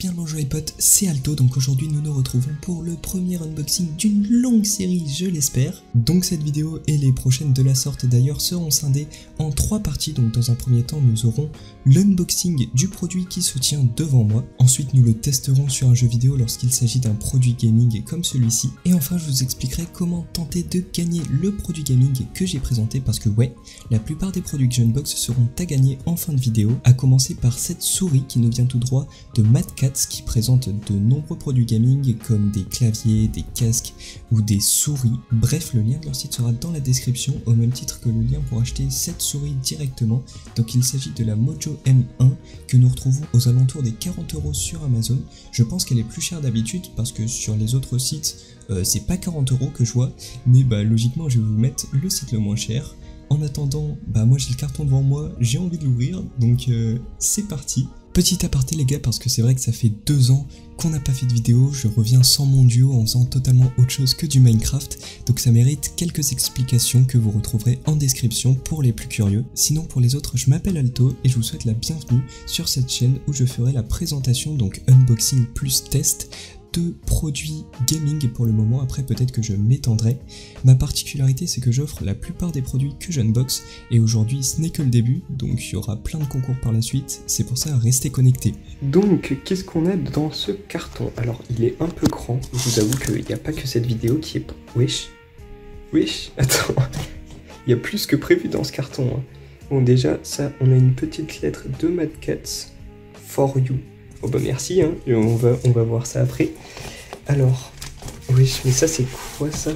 Bien bonjour les potes, c'est Alto, donc aujourd'hui nous nous retrouvons pour le premier unboxing d'une longue série, je l'espère. Donc cette vidéo et les prochaines de la sorte d'ailleurs seront scindées en 3 parties, donc dans un premier temps nous aurons l'unboxing du produit qui se tient devant moi. Ensuite nous le testerons sur un jeu vidéo lorsqu'il s'agit d'un produit gaming comme celui-ci. Et enfin je vous expliquerai comment tenter de gagner le produit gaming que j'ai présenté parce que ouais, la plupart des produits que j'unbox seront à gagner en fin de vidéo, à commencer par cette souris qui nous vient tout droit de Mad Catz qui présente de nombreux produits gaming comme des claviers, des casques ou des souris. Bref, le lien de leur site sera dans la description au même titre que le lien pour acheter cette souris directement. Donc il s'agit de la Mojo M1 que nous retrouvons aux alentours des 40 € sur Amazon. Je pense qu'elle est plus chère d'habitude parce que sur les autres sites c'est pas 40 € que je vois, mais logiquement je vais vous mettre le site le moins cher. En attendant, moi j'ai le carton devant moi, j'ai envie de l'ouvrir, donc c'est parti. Petit aparté les gars, parce que c'est vrai que ça fait 2 ans qu'on n'a pas fait de vidéo, je reviens sans mon duo en faisant totalement autre chose que du Minecraft, donc ça mérite quelques explications que vous retrouverez en description pour les plus curieux. Sinon pour les autres, je m'appelle Alto et je vous souhaite la bienvenue sur cette chaîne où je ferai la présentation, donc unboxing plus test, de produits gaming pour le moment. Après peut-être que je m'étendrai. Ma particularité c'est que j'offre la plupart des produits que j'unbox et aujourd'hui ce n'est que le début, donc il y aura plein de concours par la suite, c'est pour ça restez connectés. Donc qu'est-ce qu'on a dans ce carton? Alors il est un peu grand, je vous avoue qu'il n'y a pas que cette vidéo qui est... Wesh, attends, il y a plus que prévu dans ce carton hein. Bon déjà ça, on a une petite lettre de Mad Catz, for you. Oh merci, hein. On va voir ça après. Alors, oui, mais ça c'est quoi ça?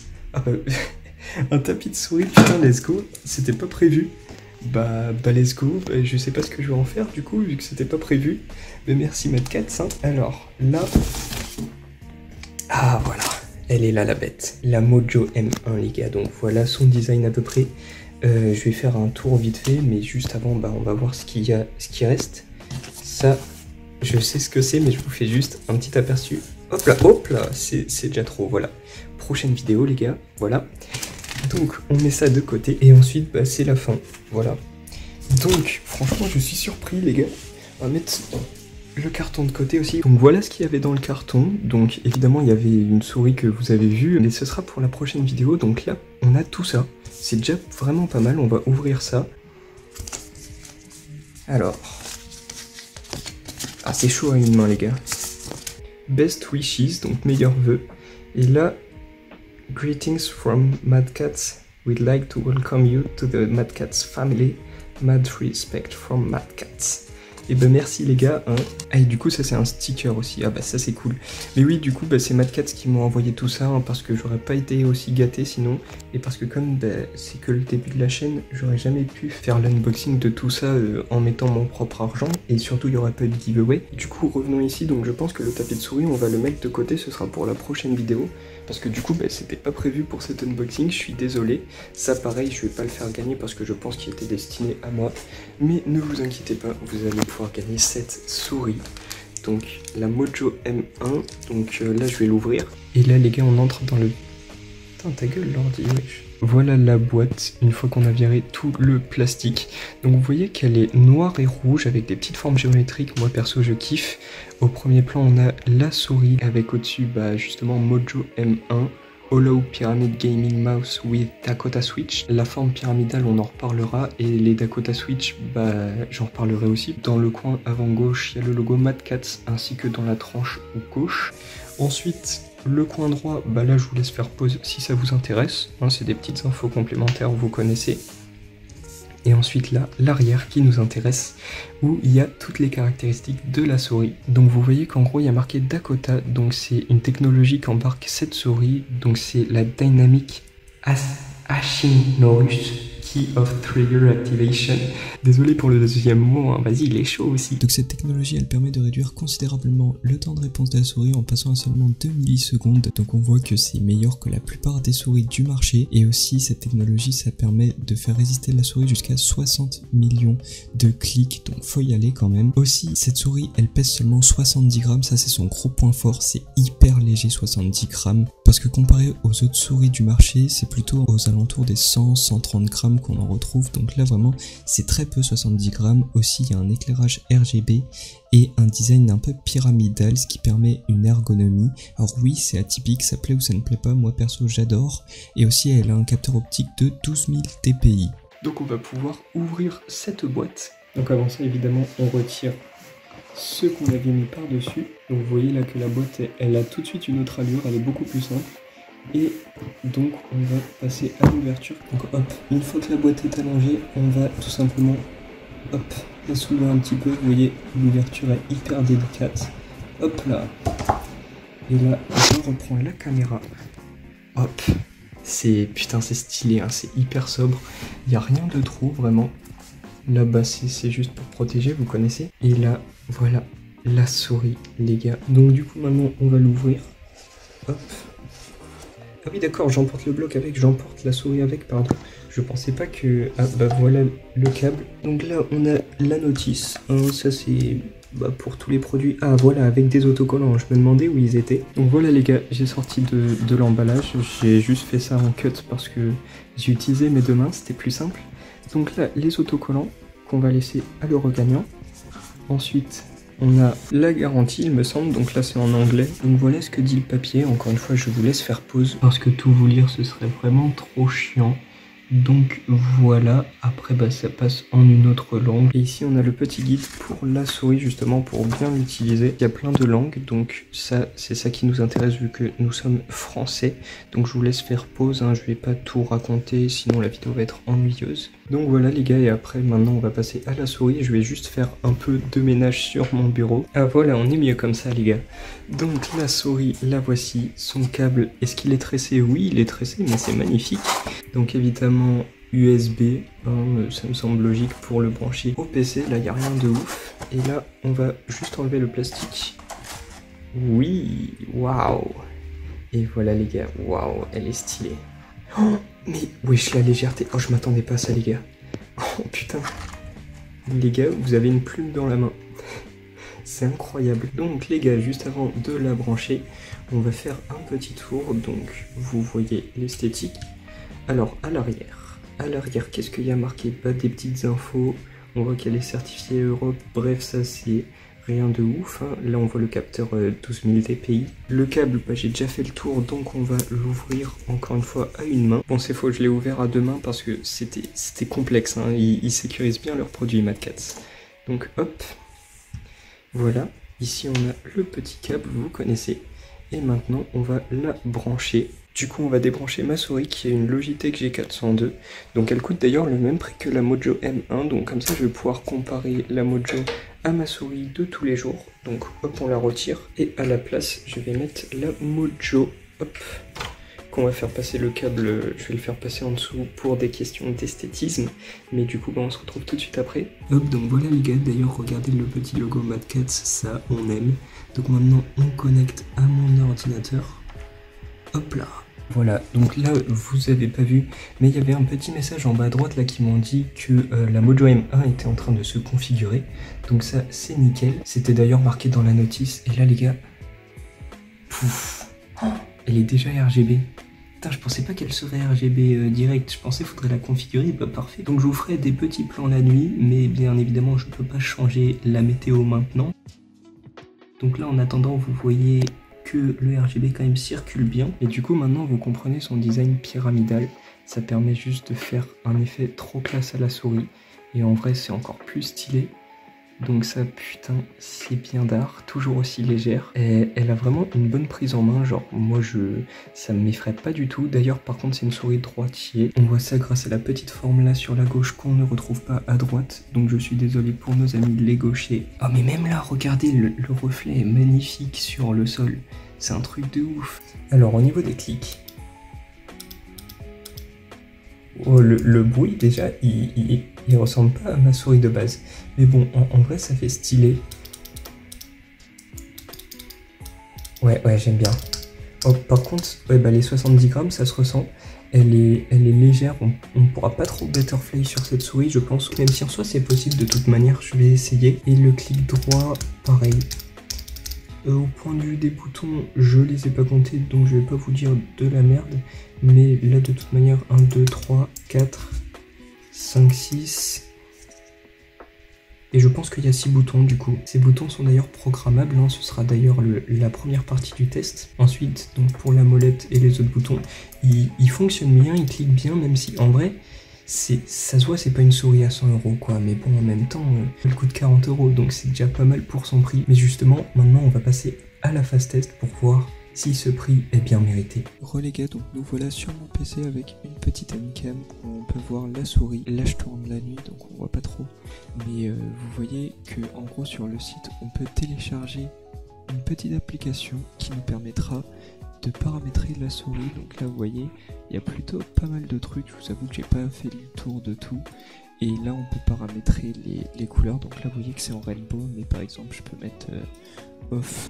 Un tapis de souris, putain, let's go. C'était pas prévu. Let's go. Je sais pas ce que je vais en faire du coup, vu que c'était pas prévu. Mais merci Mad Catz, hein. Alors, là... Ah, voilà. Elle est là, la bête. La Mojo M1, les gars. Donc voilà son design à peu près. Je vais faire un tour vite fait, mais juste avant, on va voir ce qui reste. Ça... Je sais ce que c'est, mais je vous fais juste un petit aperçu. Hop là, c'est déjà trop, voilà. Prochaine vidéo, les gars, voilà. Donc, on met ça de côté, et ensuite, c'est la fin, voilà. Donc, franchement, je suis surpris, les gars. On va mettre le carton de côté aussi. Donc, voilà ce qu'il y avait dans le carton. Donc, évidemment, il y avait une souris que vous avez vue, mais ce sera pour la prochaine vidéo. Donc là, on a tout ça. C'est déjà vraiment pas mal, on va ouvrir ça. Alors... Ah, c'est chaud à une main, les gars. Best wishes, donc meilleurs vœux. Et là, greetings from Mad Catz. We'd like to welcome you to the Mad Catz family. Mad respect from Mad Catz. Et merci les gars. Hein. Ah, et du coup, ça c'est un sticker aussi. Ah ça c'est cool. Mais oui, du coup, c'est Mad Catz qui m'ont envoyé tout ça hein, parce que j'aurais pas été aussi gâté sinon. Et parce que comme c'est que le début de la chaîne, j'aurais jamais pu faire l'unboxing de tout ça en mettant mon propre argent. Et surtout, il n'y aurait pas de giveaway. Du coup, revenons ici. Donc je pense que le tapis de souris, on va le mettre de côté. Ce sera pour la prochaine vidéo. Parce que du coup, c'était pas prévu pour cet unboxing. Je suis désolé. Ça, pareil, je vais pas le faire gagner parce que je pense qu'il était destiné à moi. Mais ne vous inquiétez pas, vous allez pouvoir gagner cette souris. Donc la Mojo M1, donc là je vais l'ouvrir. Et là les gars on entre dans le... Putain ta gueule l'ordi, wesh. Voilà la boîte, une fois qu'on a viré tout le plastique. Donc vous voyez qu'elle est noire et rouge avec des petites formes géométriques, moi perso je kiffe. Au premier plan on a la souris avec au-dessus justement Mojo M1. Hollow Pyramid Gaming Mouse with Dakota Switch. La forme pyramidale, on en reparlera. Et les Dakota Switch, j'en reparlerai aussi. Dans le coin avant gauche, il y a le logo Mad Catz, ainsi que dans la tranche gauche. Ensuite, le coin droit, là, je vous laisse faire pause si ça vous intéresse. Hein, c'est des petites infos complémentaires, vous connaissez. Et ensuite là, l'arrière qui nous intéresse, où il y a toutes les caractéristiques de la souris. Donc vous voyez qu'en gros il y a marqué Dakota, donc c'est une technologie qu'embarque cette souris, donc c'est la Dynamic Asynchronous Key of Trigger Activation. Désolé pour le deuxième mot, hein. Vas-y, il est chaud aussi. Donc cette technologie, elle permet de réduire considérablement le temps de réponse de la souris en passant à seulement 2 millisecondes. Donc on voit que c'est meilleur que la plupart des souris du marché. Et aussi, cette technologie, ça permet de faire résister la souris jusqu'à 60 millions de clics. Donc faut y aller quand même. Aussi, cette souris, elle pèse seulement 70 grammes. Ça, c'est son gros point fort. C'est hyper léger, 70 grammes. parce que comparé aux autres souris du marché, c'est plutôt aux alentours des 100-130 grammes qu'on en retrouve, donc là vraiment c'est très peu 70 grammes. Aussi il y a un éclairage RGB et un design un peu pyramidal, ce qui permet une ergonomie. Alors oui, c'est atypique, ça plaît ou ça ne plaît pas, moi perso j'adore. Et aussi elle a un capteur optique de 12 000 dpi. Donc on va pouvoir ouvrir cette boîte. Donc avant ça évidemment on retire ce qu'on avait mis par dessus. Donc vous voyez là que la boîte elle a tout de suite une autre allure, elle est beaucoup plus simple. Et donc on va passer à l'ouverture. Donc hop, une fois que la boîte est allongée, on va tout simplement hop, la soulever un petit peu. Vous voyez l'ouverture est hyper délicate. Hop là. Et là je reprends la caméra. Hop. C'est putain c'est stylé, hein, c'est hyper sobre. Il n'y a rien de trop vraiment. Là-bas c'est juste pour protéger, vous connaissez. Et là voilà la souris les gars. Donc du coup maintenant on va l'ouvrir. Hop. Ah oui d'accord, j'emporte le bloc avec, j'emporte la souris avec, pardon. Je pensais pas que... Ah bah voilà le câble. Donc là on a la notice, hein, ça c'est pour tous les produits. Ah voilà, avec des autocollants, je me demandais où ils étaient. Donc voilà les gars, j'ai sorti de l'emballage, j'ai juste fait ça en cut parce que j'ai utilisé mes deux mains, c'était plus simple. Donc là les autocollants qu'on va laisser à l'euro gagnant. Ensuite on a la garantie il me semble, donc là c'est en anglais. Donc voilà ce que dit le papier, encore une fois je vous laisse faire pause parce que tout vous lire ce serait vraiment trop chiant. Donc voilà, après ça passe en une autre langue. Et ici on a le petit guide pour la souris justement pour bien l'utiliser. Il y a plein de langues, donc ça c'est ça qui nous intéresse vu que nous sommes français. Donc je vous laisse faire pause, hein, je vais pas tout raconter sinon la vidéo va être ennuyeuse. Donc voilà les gars, et après maintenant on va passer à la souris. Je vais juste faire un peu de ménage sur mon bureau. Ah voilà, on est mieux comme ça les gars. Donc la souris, la voici, son câble, est-ce qu'il est tressé? Oui il est tressé mais c'est magnifique. Donc évidemment USB, hein, ça me semble logique pour le brancher au PC, là il n'y a rien de ouf. Et là on va juste enlever le plastique. Oui, waouh. Et voilà les gars, waouh, elle est stylée. Oh, mais wesh la légèreté, oh je m'attendais pas à ça les gars. Oh putain. Les gars, vous avez une plume dans la main. C'est incroyable. Donc les gars, juste avant de la brancher, on va faire un petit tour. Donc vous voyez l'esthétique. Alors à l'arrière, qu'est-ce qu'il y a marqué? Pas des petites infos, on voit qu'elle est certifiée Europe, bref ça c'est rien de ouf, hein. Là on voit le capteur 12 000 dpi. Le câble, j'ai déjà fait le tour donc on va l'ouvrir encore une fois à une main. Bon c'est faux, je l'ai ouvert à deux mains parce que c'était complexe, hein. Ils sécurisent bien leurs produits Mad Catz. Donc hop, voilà, ici on a le petit câble, vous connaissez. Et maintenant on va la brancher. Du coup on va débrancher ma souris qui est une Logitech G402. Donc elle coûte d'ailleurs le même prix que la Mojo M1. Donc comme ça je vais pouvoir comparer la Mojo à ma souris de tous les jours. Donc hop on la retire. Et à la place je vais mettre la Mojo. Hop. Qu'on va faire passer le câble, je vais le faire passer en dessous pour des questions d'esthétisme. Mais du coup on se retrouve tout de suite après. Hop, donc voilà les gars, d'ailleurs regardez le petit logo Mad Catz, ça on aime. Donc maintenant on connecte à mon ordinateur. Hop là. Voilà, donc là vous avez pas vu, mais il y avait un petit message en bas à droite là qui m'ont dit que la Mojo M1 était en train de se configurer. Donc ça c'est nickel. C'était d'ailleurs marqué dans la notice. Et là les gars, pouf, oh, elle est déjà RGB. Putain, je pensais pas qu'elle serait RGB direct, je pensais qu'il faudrait la configurer, bah parfait. Donc je vous ferai des petits plans la nuit, mais bien évidemment je peux pas changer la météo maintenant. Donc là en attendant vous voyez que le RGB quand même circule bien. Et du coup maintenant vous comprenez son design pyramidal. Ça permet juste de faire un effet trop classe à la souris. Et en vrai c'est encore plus stylé. Donc ça putain c'est bien d'art. Toujours aussi légère. Et elle a vraiment une bonne prise en main. Genre moi ça ne m'effraie pas du tout. D'ailleurs par contre c'est une souris droitier. On voit ça grâce à la petite forme là sur la gauche qu'on ne retrouve pas à droite. Donc je suis désolé pour nos amis les gauchers. Oh mais même là regardez le reflet est magnifique sur le sol. C'est un truc de ouf. Alors au niveau des clics. Oh, le bruit déjà il ressemble pas à ma souris de base. Mais bon en vrai ça fait stylé. Ouais j'aime bien. Oh, par contre les 70 grammes ça se ressent. Elle est légère, on pourra pas trop butterfly sur cette souris je pense. Même si en soi c'est possible de toute manière, je vais essayer. Et le clic droit pareil. Au point de vue des boutons, je les ai pas comptés, donc je vais pas vous dire de la merde. Mais là, de toute manière, 1, 2, 3, 4, 5, 6... Et je pense qu'il y a 6 boutons du coup. Ces boutons sont d'ailleurs programmables, hein. Ce sera d'ailleurs la première partie du test. Ensuite, donc pour la molette et les autres boutons, ils fonctionnent bien, ils cliquent bien, même si en vrai, ça se voit, c'est pas une souris à 100 € quoi. Mais bon, en même temps, elle coûte 40 €, donc c'est déjà pas mal pour son prix. Mais justement, maintenant on va passer à la phase test pour voir si ce prix est bien mérité. Les gars, donc nous voilà sur mon PC avec une petite handcam où on peut voir la souris. Là je tourne la nuit donc on voit pas trop, mais vous voyez que en gros sur le site on peut télécharger une petite application qui nous permettra de paramétrer la souris. Donc là vous voyez il y a plutôt pas mal de trucs, je vous avoue que j'ai pas fait le tour de tout. Et là on peut paramétrer les couleurs, donc là vous voyez que c'est en rainbow, mais par exemple je peux mettre off.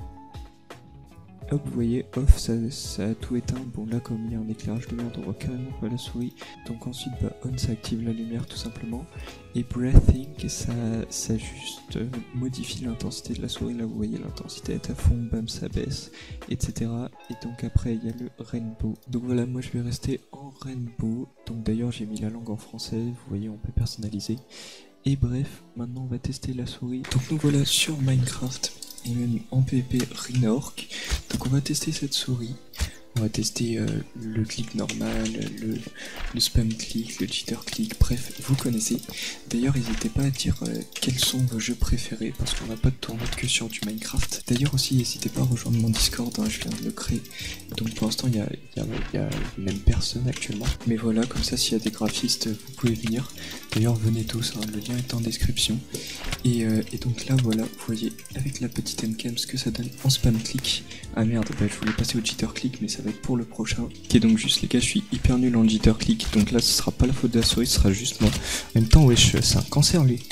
Hop, vous voyez, off, ça a tout éteint. Bon, là, comme il y a un éclairage de merde, on voit carrément pas la souris. Donc ensuite, on, ça active la lumière tout simplement. Et breathing, ça juste modifie l'intensité de la souris. Là, vous voyez, l'intensité est à fond, bam, ça baisse, etc. Et donc après, il y a le rainbow. Donc voilà, moi, je vais rester en rainbow. Donc d'ailleurs, j'ai mis la langue en français. Vous voyez, on peut personnaliser. Et bref, maintenant, on va tester la souris. Donc nous voilà sur Minecraft. Et même en PvP Rhinork. Donc on va tester cette souris. On va tester le clic normal, le spam clic, le jitter clic, bref, vous connaissez. D'ailleurs, n'hésitez pas à dire quels sont vos jeux préférés, parce qu'on n'a pas de tournoi que sur du Minecraft. D'ailleurs aussi, n'hésitez pas à rejoindre mon Discord, hein, je viens de le créer. Donc pour l'instant, il y a même personne actuellement. Mais voilà, comme ça, s'il y a des graphistes, vous pouvez venir. D'ailleurs, venez tous, hein, le lien est en description. Et donc là, voilà, vous voyez, avec la petite handcam, ce que ça donne en spam clic. Ah merde, je voulais passer au jitter clic, mais ça va être pour le prochain. Ok, donc juste les gars, je suis hyper nul en jitter click, donc là ce sera pas la faute de la souris, ce sera juste moi. En même temps, wesh, c'est un cancer lui.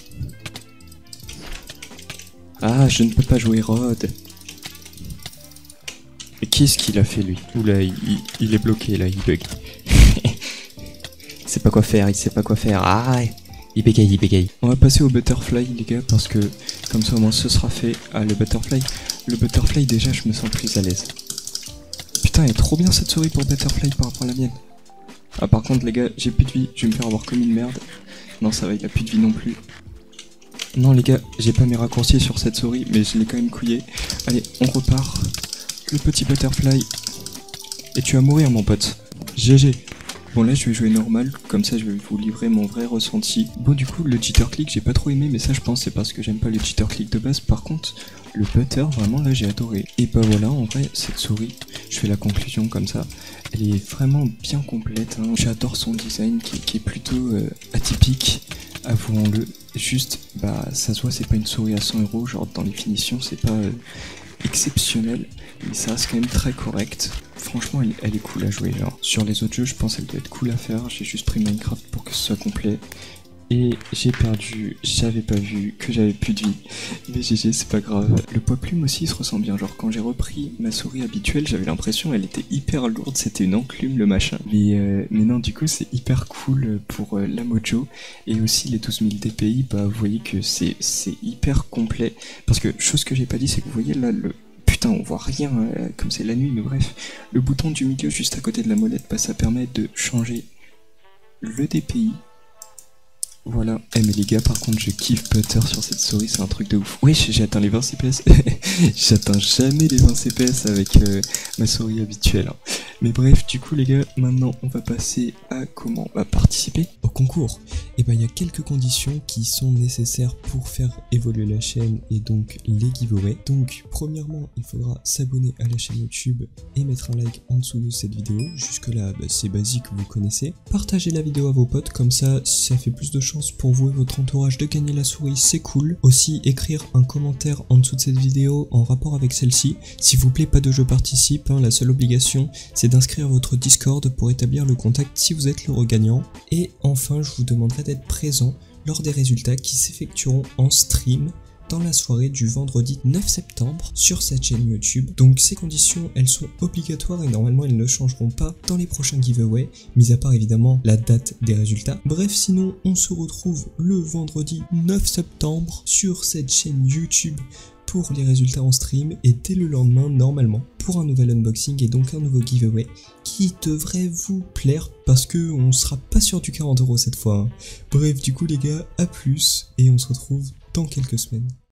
Ah, je ne peux pas jouer Rod. Mais qu'est-ce qu'il a fait lui? Oula, il est bloqué là, il bug. Il sait pas quoi faire, il sait pas quoi faire. Ah, il bégaye. On va passer au butterfly les gars, parce que comme ça au moins ce sera fait. Ah, le butterfly déjà je me sens plus à l'aise. Putain, elle est trop bien cette souris pour Butterfly par rapport à la mienne. Ah par contre les gars, j'ai plus de vie, je vais me faire avoir comme une merde. Non ça va, il a plus de vie non plus. Non les gars, j'ai pas mes raccourcis sur cette souris, mais je l'ai quand même couillé. Allez, on repart. Le petit Butterfly. Et tu vas mourir mon pote. GG. Bon là je vais jouer normal, comme ça je vais vous livrer mon vrai ressenti. Bon du coup le jitter click j'ai pas trop aimé, mais ça je pense c'est parce que j'aime pas le jitter click de base. Par contre le butter vraiment là j'ai adoré. Et bah voilà, en vrai cette souris, je fais la conclusion comme ça, elle est vraiment bien complète, hein. J'adore son design qui est plutôt atypique, avouons-le. Juste ça se voit, c'est pas une souris à 100 €, genre dans les finitions c'est pas exceptionnel, mais ça reste quand même très correct. Franchement elle est cool à jouer, genre sur les autres jeux je pense qu'elle doit être cool à faire. J'ai juste pris Minecraft pour que ce soit complet et j'ai perdu, j'avais pas vu que j'avais plus de vie, mais GG c'est pas grave. Le poids plume aussi il se ressent bien, genre quand j'ai repris ma souris habituelle j'avais l'impression elle était hyper lourde, c'était une enclume le machin, mais non du coup c'est hyper cool pour la mojo. Et aussi les 12 000 DPI, vous voyez que c'est hyper complet, parce que chose que j'ai pas dit c'est que vous voyez là putain on voit rien comme c'est la nuit, mais bref, le bouton du milieu juste à côté de la molette, ça permet de changer le DPI. Voilà. Mais les gars par contre je kiffe Butter sur cette souris, c'est un truc de ouf. Wesh, j'ai atteint les 20 CPS. J'atteins jamais les 20 CPS avec ma souris habituelle, hein. Mais bref, du coup les gars, maintenant on va passer à comment participer au concours. Et il y a quelques conditions qui sont nécessaires pour faire évoluer la chaîne et donc les giveaways. Donc premièrement, il faudra s'abonner à la chaîne YouTube et mettre un like en dessous de cette vidéo. Jusque là c'est basique, vous connaissez. Partagez la vidéo à vos potes, comme ça fait plus de chance pour vous et votre entourage de gagner la souris, c'est cool. Aussi écrire un commentaire en dessous de cette vidéo en rapport avec celle-ci. S'il vous plaît, pas de jeu participe, hein, la seule obligation c'est d'inscrire votre Discord pour établir le contact si vous êtes l'heureux gagnant. Et enfin je vous demanderai d'être présent lors des résultats qui s'effectueront en stream dans la soirée du vendredi 9 septembre sur cette chaîne YouTube. Donc ces conditions elles sont obligatoires et normalement elles ne changeront pas dans les prochains giveaways, mis à part évidemment la date des résultats. Bref, sinon on se retrouve le vendredi 9 septembre sur cette chaîne YouTube pour les résultats en stream et dès le lendemain normalement pour un nouvel unboxing et donc un nouveau giveaway qui devrait vous plaire parce que on sera pas sûr du 40 € cette fois. Bref, du coup les gars, à plus et on se retrouve dans quelques semaines.